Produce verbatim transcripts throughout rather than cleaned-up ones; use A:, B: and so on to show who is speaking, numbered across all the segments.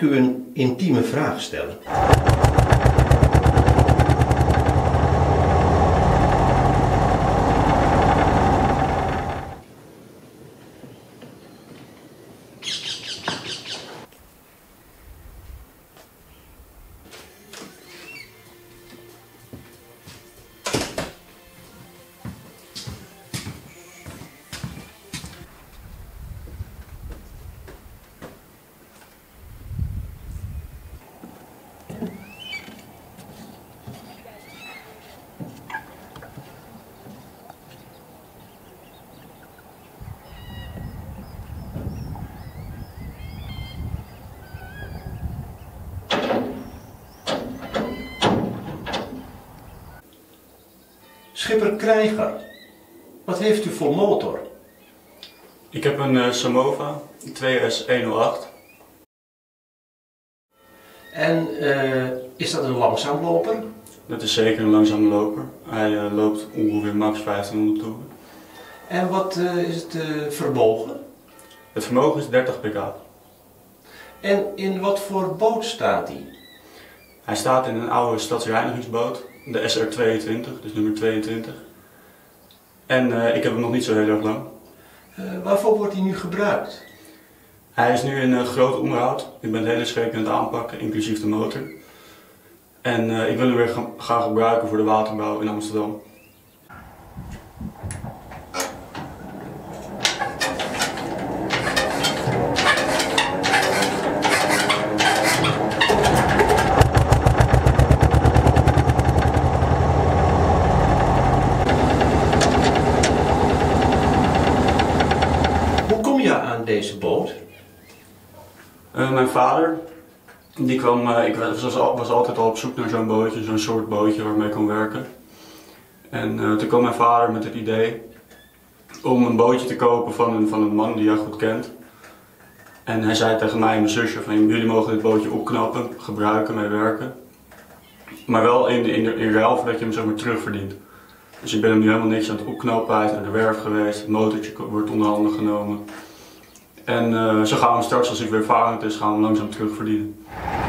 A: u een intieme vraag stellen? Schipper Krijger, wat heeft u voor motor?
B: Ik heb een uh, Samova twee S honderdacht.
A: En uh, is dat een langzaamloper?
B: Dat is zeker een langzame loper. Hij uh, loopt ongeveer max vijftienhonderd toeren.
A: En wat uh, is het uh, vermogen?
B: Het vermogen is dertig pk.
A: En in wat voor boot staat hij?
B: Hij staat in een oude stadsreinigingsboot, de S R tweeëntwintig, dus nummer tweeëntwintig. En uh, ik heb hem nog niet zo heel erg lang.
A: Uh, waarvoor wordt hij nu gebruikt?
B: Hij is nu in uh, groot onderhoud. Ik ben het hele scheepje aan het aanpakken, inclusief de motor. En uh, ik wil hem weer gaan, gaan gebruiken voor de waterbouw in Amsterdam.
A: Deze boot?
B: Uh, mijn vader, die kwam, uh, ik was, was altijd al op zoek naar zo'n bootje, zo'n soort bootje waarmee ik kon werken. En uh, toen kwam mijn vader met het idee om een bootje te kopen van een, van een man die hij goed kent. En hij zei tegen mij en mijn zusje van jullie mogen dit bootje opknappen, gebruiken, mee werken. Maar wel in, in, in ruil voordat je hem zomaar terugverdient. Dus ik ben hem nu helemaal niks aan het opknappen, hij is naar de werf geweest, het motortje wordt onder handen genomen. En uh, zo gaan we straks, als ik weer varend is, gaan we hem langzaam terugverdienen.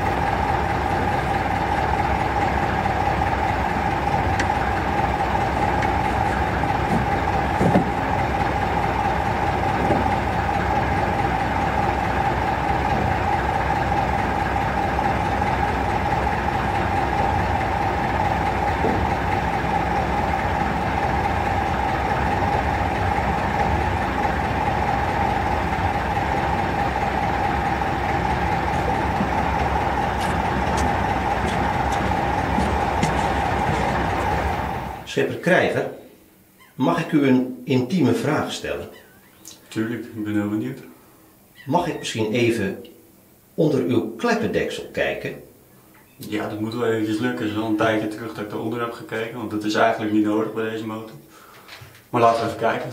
A: Schipper Krijger, mag ik u een intieme vraag stellen?
B: Tuurlijk, ik ben heel benieuwd.
A: Mag ik misschien even onder uw kleppendeksel kijken?
B: Ja, dat moet wel eventjes lukken. Het is wel een tijdje terug dat ik eronder heb gekeken, want dat is eigenlijk niet nodig bij deze motor. Maar laten we even kijken.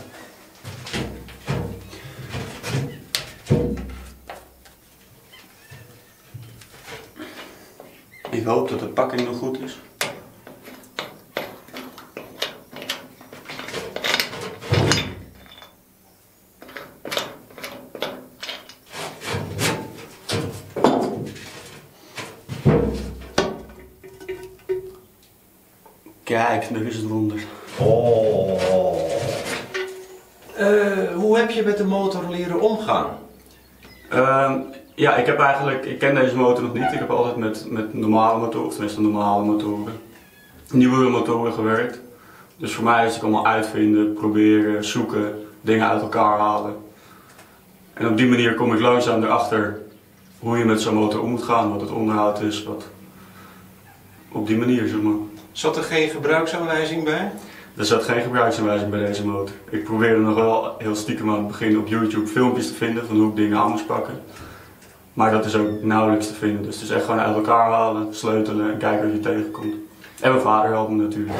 B: Ik hoop dat de pakking nog goed is. Kijk, nu is het wonder.
A: Oh. Uh, hoe heb je met de motor leren omgaan?
B: Uh, ja, ik heb eigenlijk, ik ken deze motor nog niet. Ik heb altijd met, met normale motoren, of tenminste normale motoren, nieuwere motoren gewerkt. Dus voor mij is het allemaal uitvinden, proberen, zoeken, dingen uit elkaar halen. En op die manier kom ik langzaam erachter hoe je met zo'n motor om moet gaan, wat het onderhoud is, wat op die manier, zeg maar.
A: Zat er geen gebruiksaanwijzing bij?
B: Er zat geen gebruiksaanwijzing bij deze motor. Ik probeerde nog wel heel stiekem aan het begin op YouTube filmpjes te vinden van hoe ik dingen aan moest pakken. Maar dat is ook nauwelijks te vinden. Dus het is echt gewoon uit elkaar halen, sleutelen en kijken wat je tegenkomt. En mijn vader helpt me natuurlijk.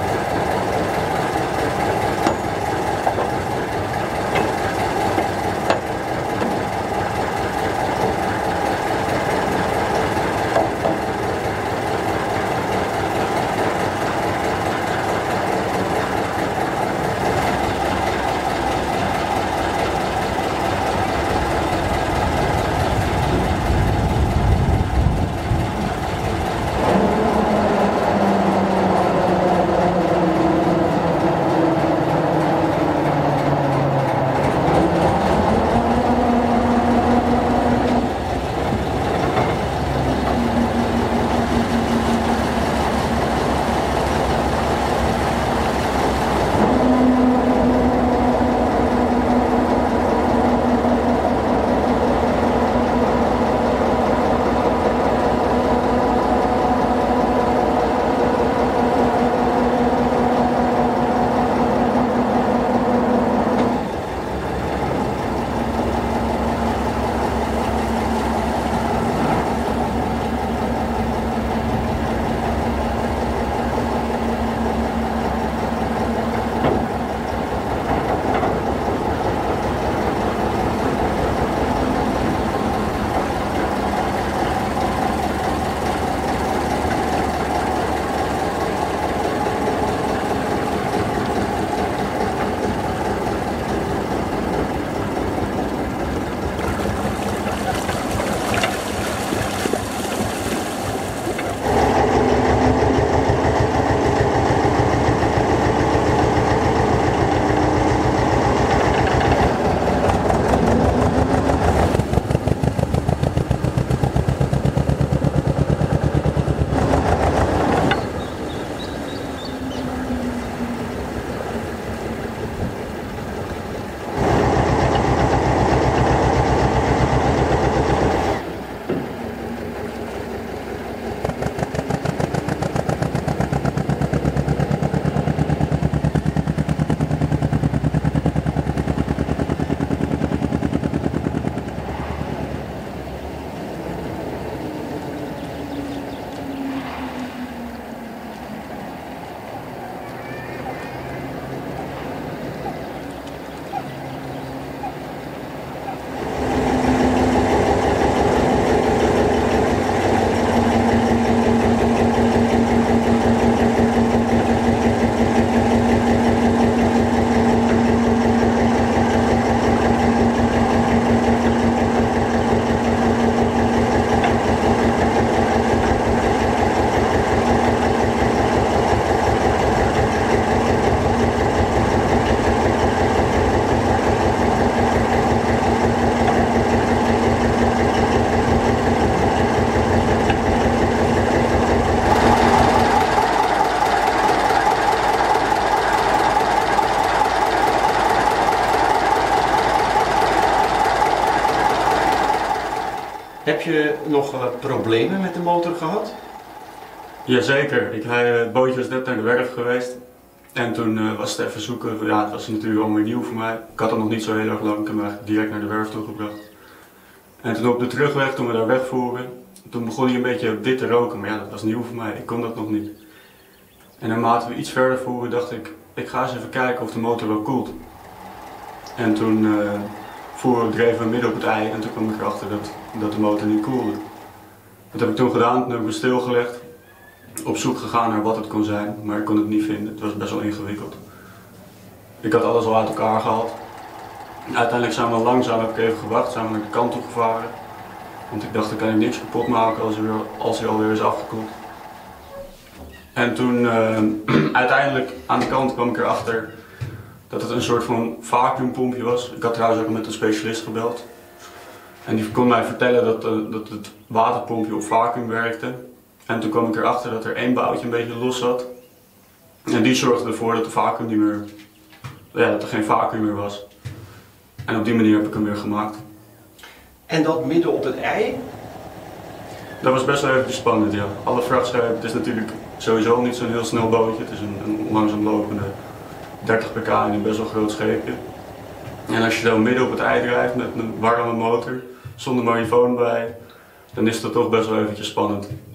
A: je nog uh, problemen met de motor gehad?
B: Jazeker, ik, hij, het bootje was net naar de werf geweest. En toen uh, was het even zoeken. Ja, het was natuurlijk allemaal weer nieuw voor mij. Ik had het nog niet zo heel erg lang, ik heb hem eigenlijk direct naar de werf toegebracht. En toen op de terugweg, toen we daar wegvoeren, toen begon hij een beetje wit te roken. Maar ja, dat was nieuw voor mij, ik kon dat nog niet. En naarmate we iets verder voeren, dacht ik, ik ga eens even kijken of de motor wel koelt. En toen uh, voeren we, dreven we midden op het ei en toen kwam ik erachter dat, dat de motor niet koelde. Dat heb ik toen gedaan, toen heb ik me stilgelegd. Op zoek gegaan naar wat het kon zijn, maar ik kon het niet vinden. Het was best wel ingewikkeld. Ik had alles al uit elkaar gehaald. Uiteindelijk zijn we langzaam, heb ik even gewacht, zijn we naar de kant toe gevaren. Want ik dacht, dan kan ik niks kapot maken als hij, weer, als hij alweer is afgekoeld. En toen, uh, uiteindelijk aan de kant kwam ik erachter dat het een soort van vacuümpompje was. Ik had trouwens ook met een specialist gebeld. En die kon mij vertellen dat, uh, dat het waterpompje op vacuüm werkte. En toen kwam ik erachter dat er één boutje een beetje los zat. En die zorgde ervoor dat, de vacuüm niet meer, ja, dat er geen vacuüm meer was. En op die manier heb ik hem weer gemaakt.
A: En dat midden op het ei?
B: Dat was best wel even spannend, ja. Alle vrachtschepen, het is natuurlijk sowieso niet zo'n heel snel bootje. Het is een, een langzaam lopende dertig pk en een best wel groot scheepje. En als je zo midden op het ei drijft met een warme motor, zonder marifoon bij, dan is dat toch best wel eventjes spannend.